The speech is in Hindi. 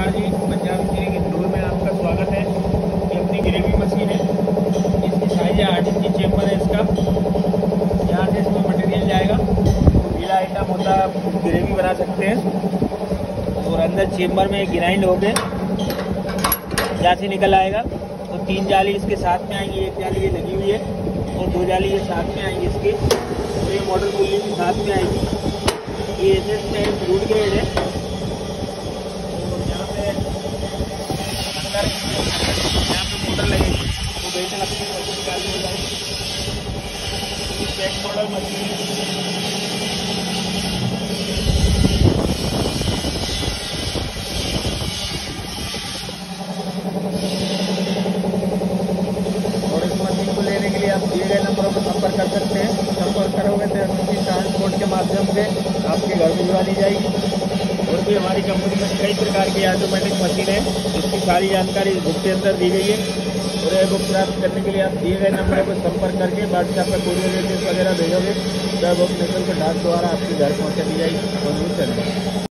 नमस्कार जी, पंजाब ग्रेवी इंदौर में आपका स्वागत है। ये अपनी ग्रेवी मशीन है। इसकी साइज 8 इंची चेम्बर है इसका। यहाँ से इसमें मटेरियल जाएगा, तो गीला आइटम होता है, आप ग्रेवी बना सकते हैं। और अंदर चेम्बर में ग्राइंड होके यहाँ से निकल आएगा। तो 3 जाली इसके साथ में आएंगी, एक जाली ये लगी हुई है और 2 जाली ये साथ में आएंगी इसके। और ये मॉडल कूलिंग भी साथ में आएगी। ये एसएस में फ्रूट ग्रेड है। यहाँ पे मोटर लगेगी तो बेहतर अपनी मशीन चालू हो जाएगी। चेक मॉडल मशीन और इस मशीन को लेने के लिए आप दिए गए नंबरों पर संपर्क कर सकते हैं। संपर्क करोगे तो मशीन ट्रांसपोर्ट के माध्यम से आपके घर भिजवा दी जाएगी। और भी हमारी कंपनी में कई प्रकार की ऑटोमेटिक मशीन है, इसकी सारी जानकारी इस बुक के अंदर दी गई है। और यह बुक प्राप्त करने के लिए आप दिए गए नंबर पर संपर्क करके व्हाट्सएप पर कोरियर एड्रेस वगैरह भेजोगे तो बुक निकल कर डाक द्वारा आपके घर पहुँचा दी जाएगी। बहुत बहुत धन्यवाद।